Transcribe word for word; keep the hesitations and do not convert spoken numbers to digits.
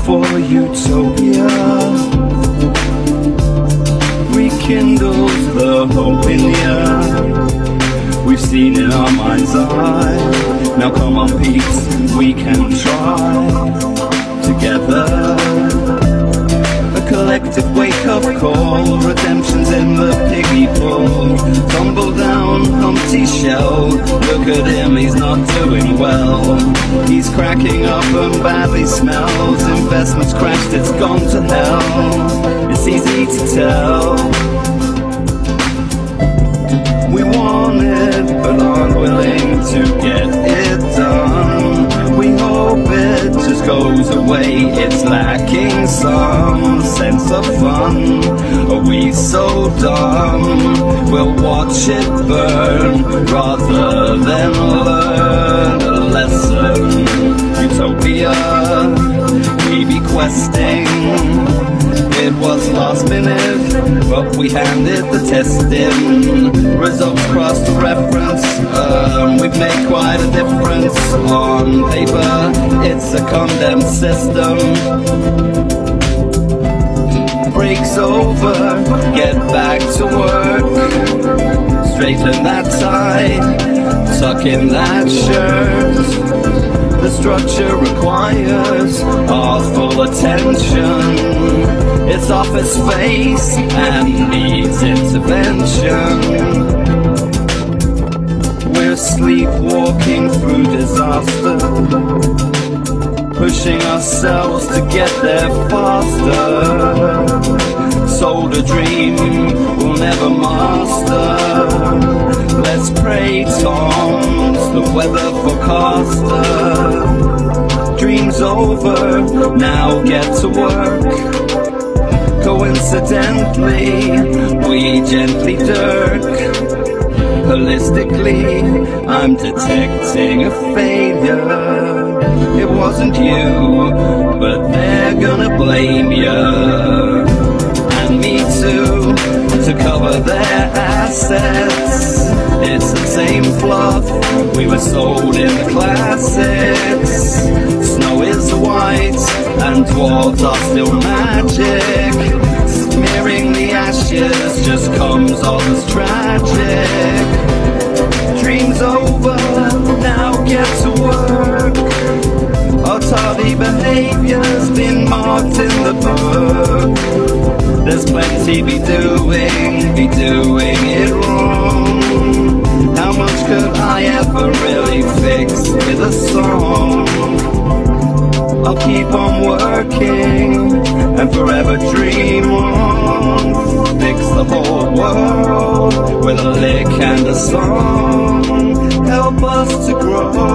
for utopia rekindles the hope in ya. We've seen in our mind's eye. Now come on, peeps, we can try together. A collective wake-up call. Redemption's in the piggy pool. Tumble down, Humpty shell. Look at him, he's not doing well. He's cracking up and badly smells. Investment's crashed, it's gone to hell. It's easy to tell. We want it, but aren't willing to get it done. We hope it just goes away. It's lacking some sense of fun. Are we so dumb? We'll watch it burn rather than learn a lesson. Utopia, we be questing. It was last minute, but we handed the test in. Results crossed the reference. Um, we've made quite a difference. On paper, it's a condemned system. Break's over, get back to work. Straighten that tie, tuck in that shirt. The structure requires our full attention. It's off its face and needs intervention. We're sleepwalking through disaster, pushing ourselves to get there faster. Sold a dream we'll never master. Let's pray Tom's the weather forecaster. Dream's over, now get to work. Coincidentally, we gently dirk. Holistically, I'm detecting a failure. It wasn't you, but they're gonna blame you. And me too, to cover their assets. It's the same fluff we were sold in the classics. Snow is white and dwarves are still magic. Smearing the ashes just comes off as tragic. Dream's over, now get to work. Our tardy behavior's been marked in the book. There's plenty be doing, be doing it wrong. How much could I ever really fix with a song? I'll keep on working and forever dream on. Fix the whole world with a lick and a song. Help us to grow.